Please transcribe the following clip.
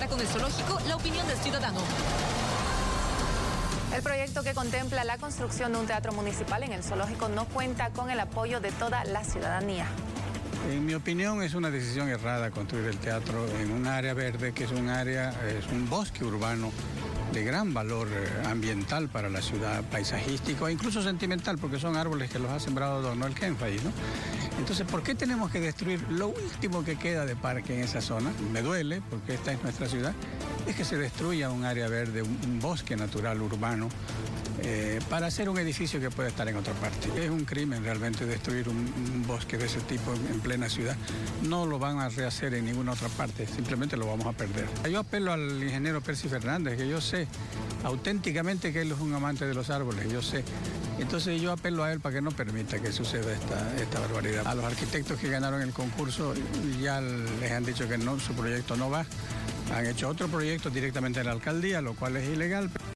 Para Con el Zoológico, la opinión del ciudadano. El proyecto que contempla la construcción de un teatro municipal en el zoológico no cuenta con el apoyo de toda la ciudadanía. En mi opinión es una decisión errada construir el teatro en un área verde, que es un bosque urbano de gran valor ambiental para la ciudad, paisajístico e incluso sentimental, porque son árboles que los ha sembrado don Noel Kenfay, ¿no? Entonces, ¿por qué tenemos que destruir lo último que queda de parque en esa zona? Me duele, porque esta es nuestra ciudad, es que se destruya un área verde, un bosque natural urbano, para hacer un edificio que puede estar en otra parte. Es un crimen realmente destruir un bosque de ese tipo en plena ciudad. No lo van a rehacer en ninguna otra parte, simplemente lo vamos a perder. Yo apelo al ingeniero Percy Fernández, que yo sé auténticamente que él es un amante de los árboles, yo sé. Entonces yo apelo a él para que no permita que suceda esta barbaridad. A los arquitectos que ganaron el concurso ya les han dicho que no, su proyecto no va. Han hecho otro proyecto directamente en la alcaldía, lo cual es ilegal.